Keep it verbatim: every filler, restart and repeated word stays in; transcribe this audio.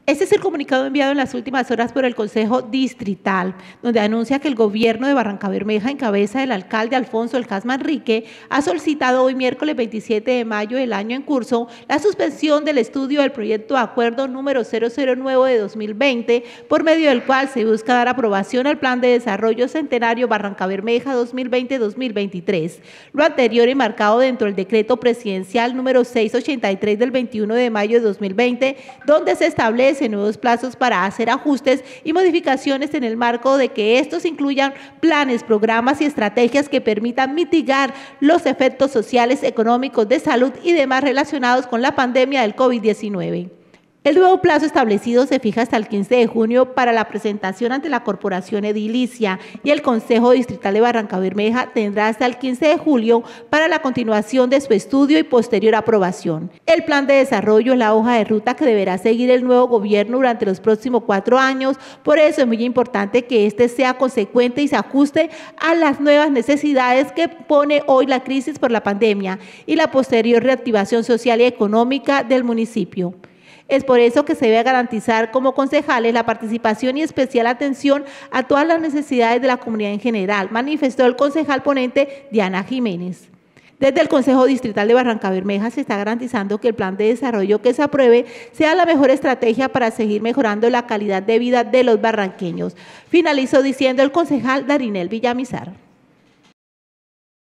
Este es el comunicado enviado en las últimas horas por el Consejo Distrital, donde anuncia que el gobierno de Barrancabermeja, en cabeza del alcalde Alfonso El Cas Manrique, ha solicitado hoy miércoles veintisiete de mayo del año en curso la suspensión del estudio del proyecto de acuerdo número cero cero nueve de dos mil veinte, por medio del cual se busca dar aprobación al Plan de Desarrollo Centenario Barrancabermeja dos mil veinte a dos mil veintitrés. Lo anterior enmarcado dentro del decreto presidencial número seiscientos ochenta y tres del veintiuno de mayo de dos mil veinte, donde se establece nuevos plazos para hacer ajustes y modificaciones en el marco de que estos incluyan planes, programas y estrategias que permitan mitigar los efectos sociales, económicos, de salud y demás relacionados con la pandemia del COVID diecinueve. El nuevo plazo establecido se fija hasta el quince de junio para la presentación ante la Corporación Edilicia y el Consejo Distrital de Barrancabermeja tendrá hasta el quince de julio para la continuación de su estudio y posterior aprobación. El plan de desarrollo es la hoja de ruta que deberá seguir el nuevo gobierno durante los próximos cuatro años, por eso es muy importante que este sea consecuente y se ajuste a las nuevas necesidades que pone hoy la crisis por la pandemia y la posterior reactivación social y económica del municipio. Es por eso que se debe garantizar como concejales la participación y especial atención a todas las necesidades de la comunidad en general, manifestó el concejal ponente Diana Jiménez. Desde el Consejo Distrital de Barrancabermeja se está garantizando que el plan de desarrollo que se apruebe sea la mejor estrategia para seguir mejorando la calidad de vida de los barranqueños. Finalizó diciendo el concejal Darinel Villamizar.